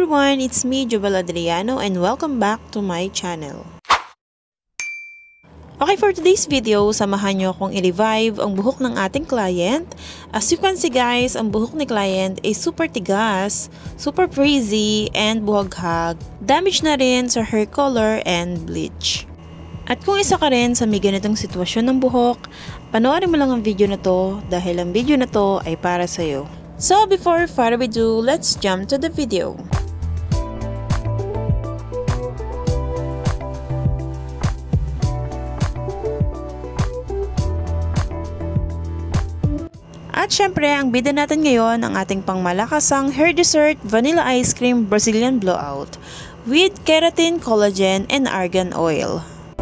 everyone, it's me, Jobel Adriano, and welcome back to my channel. Okay, for today's video, samahan nyo akong i-revive ang buhok ng ating client. As you can see guys, ang buhok ni client ay super tigas, super frizzy, and buhaghag. Damage na rin sa hair color and bleach. At kung isa ka rin sa may ganitong sitwasyon ng buhok, panoorin mo lang ang video na to dahil ang video na to ay para sa'yo. So before further ado, let's jump to the video. At syempre, ang bida natin ngayon ang ating pangmalakasang hair dessert vanilla ice cream Brazilian blowout with keratin, collagen, and argan oil.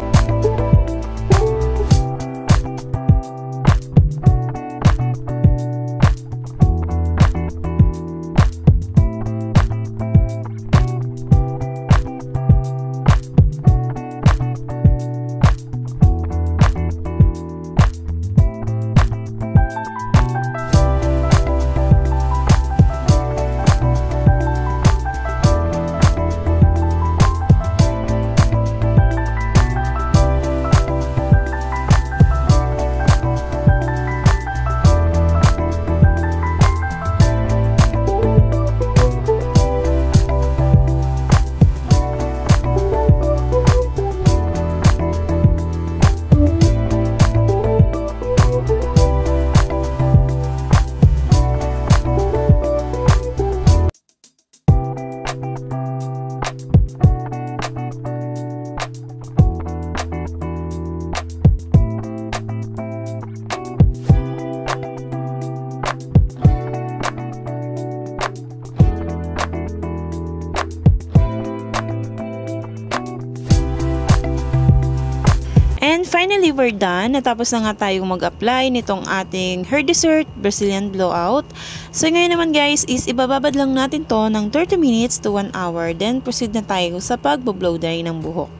And finally, we're done. Natapos na nga tayong mag-apply nitong ating hair dessert Brazilian blowout. So ngayon naman guys is ibababad lang natin to ng 30 minutes to 1 hour. Then proceed na tayo sa pag-blow dry ng buhok.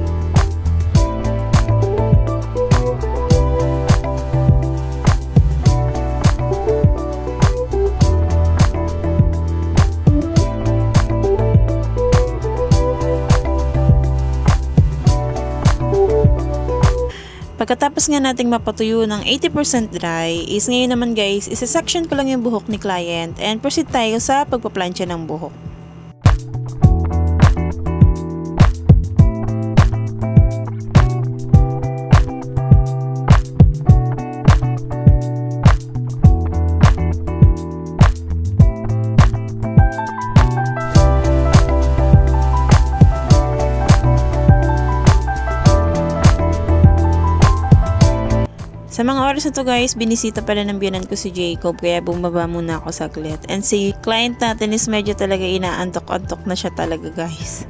Pagkatapos nga nating mapatuyo ng 80% dry, is ngayon naman guys, isa-section ko lang yung buhok ni client and proceed tayo sa pagpaplansya ng buhok. Sa mga oras na to guys, binisita pala ng biyanan ko si Jacob kaya bumaba muna ako saglit. And si client natin is medyo talaga inaantok-antok na siya talaga guys.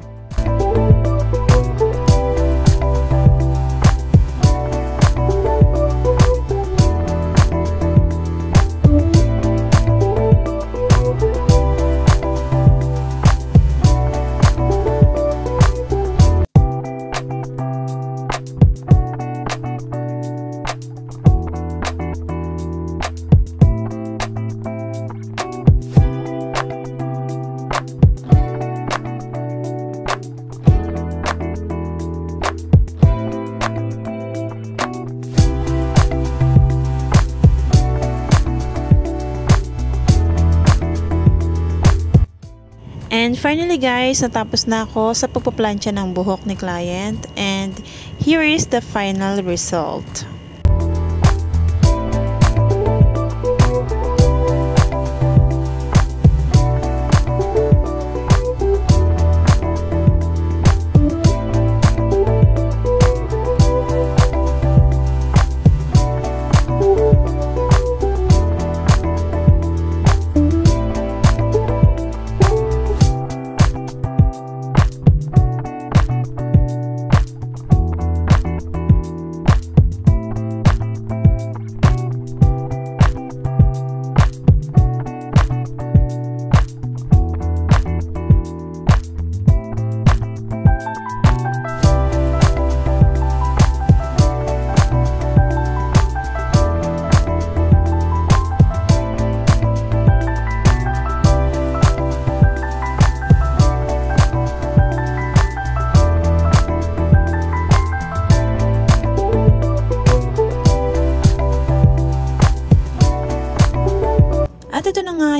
And finally guys, natapos na ako sa pagpaplansya ng buhok ni client and here is the final result.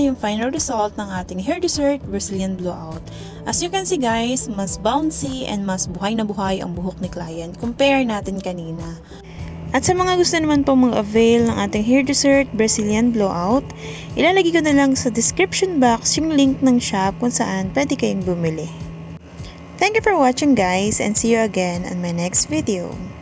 yung final result ng ating hair dessert Brazilian blowout. As you can see guys, mas bouncy and mas buhay na buhay ang buhok ni client compare natin kanina. At sa mga gusto naman po mag-avail ng ating hair dessert Brazilian blowout, ilalagay ko na lang sa description box yung link ng shop kung saan pwede kayong bumili. Thank you for watching guys, and see you again on my next video.